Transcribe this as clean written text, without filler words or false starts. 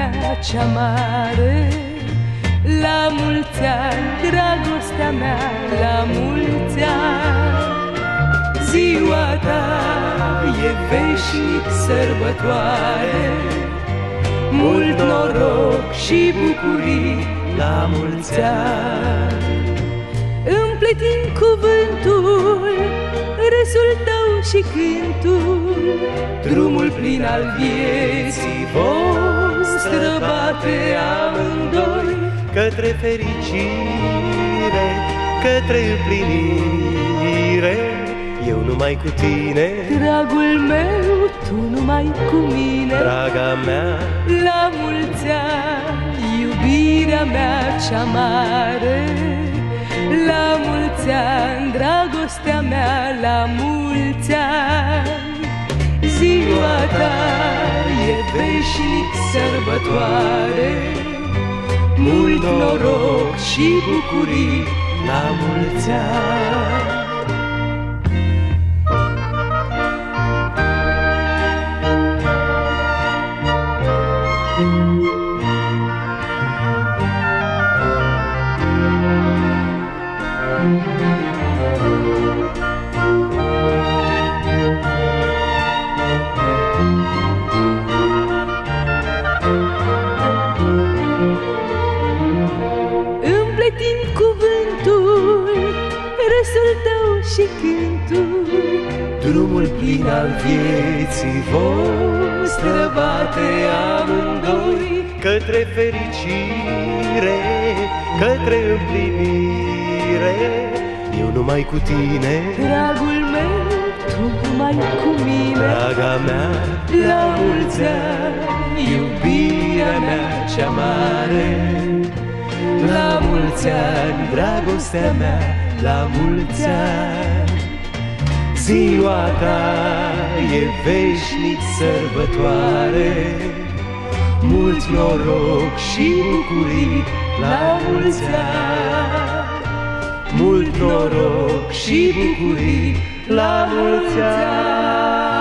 mea cea mare. La mulți ani, dragostea mea, la mulți ani. Ziua ta e veșnic sărbătoare, mult noroc și bucurii, la mulți ani. Împletim cuvântul, râsul tău și cântul, drumul plin al vieții vom străbate amândoi, către fericire, către împlinire. Eu numai cu tine, dragul meu, tu numai cu mine. Draga mea, la mulți ani, iubirea mea cea mare. La mulți ani, dragostea mea, la mulți ani. Ziua ta e veșnic sărbătoare, mult noroc și bucurii, la mulți ani. Împletim cuvântul, râsul tău și cântul, drumul plin al vieții vom străbate amândoi, către fericire, către împlinire. Eu numai cu tine, dragul meu, tu numai cu mine. Draga mea, la mulți ani, iubirea mea cea mare. La mulți ani, dragostea mea, la mulți ani. Ziua ta e veșnic sărbătoare, mult noroc și bucurii, la mulți ani. Mult noroc și bucurii, la mulți ani.